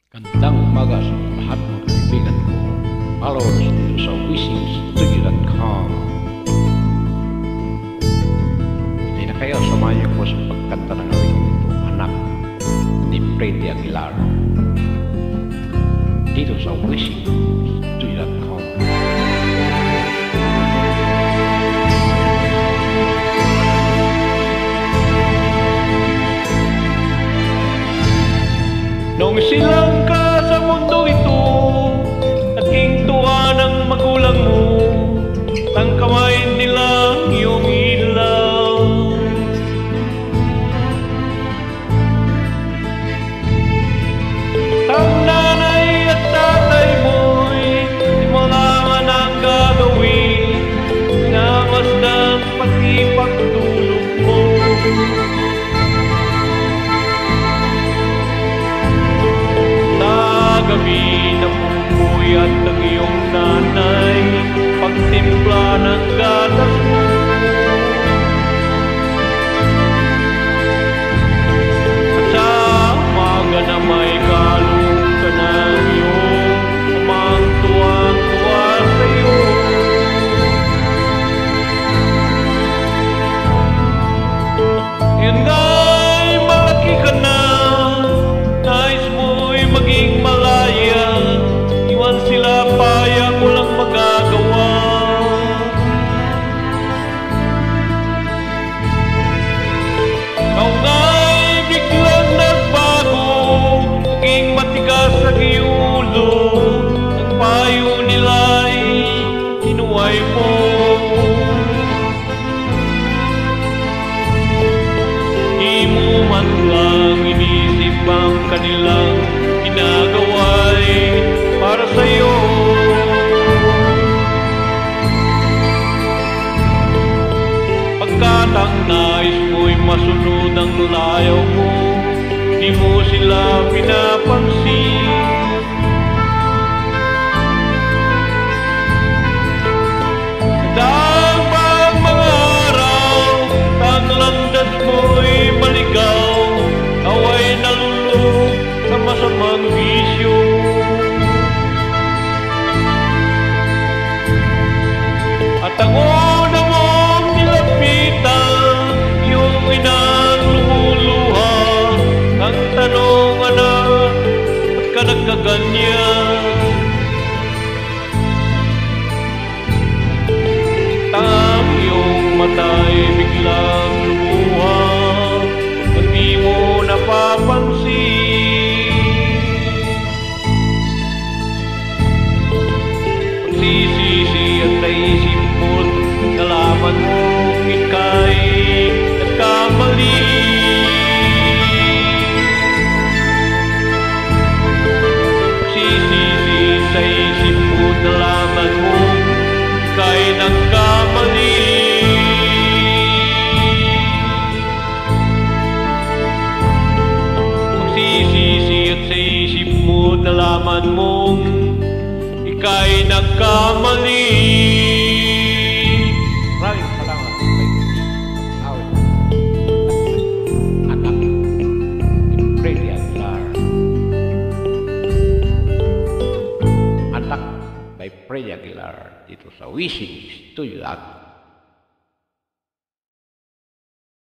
Gandang umaga sa lahat ng kaibigan ko, followers dito sa WeSing.com. Hindi na kayo samayo ko sa pagkanta ng awit ito, Anak ni Freddy Aguilar. Dito sa WeSing.com. Nung silang ka sa mundo ito, naging tuwa ng magulang mo, tangkamay nilang iyong ilaw. Ang nanay at tatay mo'y di mo naman ang gagawin, namasdan pati pagtulog mo. Gabi na pupuyat ng iyong nanay, pagtimpla ng gatas mo. At sa umaga na may kalong ka ng iyong amang tuwang-tuwa sa'yo. Yun nga'y malaki ka na, nais mo'y maging malaya, iwan sila payag walang magagawa. Ikaw nga'y biglang nagbago, naging matigas sa ulo, ang payo nila'y hinuway mo. Di mo man lang inisip ang kanilang ginagawa'y para sa'yo. Pagkat ang nais mo'y masunod ang layaw mo, di mo sila pinapansin. Dahil pa ang mga araw, ang landas mo'y maligaw, away nalulog sa masamang bisyo. At ang una mong nilapitan, yung inang lumuluha, ang tanong, anak, ba't ka nagkaganyan? Ang iyong mata'y biglang lumuha, at di mo napapansin. Pagsisisi at naisip mo't nalaman mong ika'y nagkamali. Pagsisisi sa isip mo't nalaman mong ika'y nagkamali. Pagsisisi at sa isip mo't nalaman mong ika'y nagkamali. Maraming salamat. Anak ni Freddy Aguilar. Anak by Freddy Aguilar dito sa WeSing.com.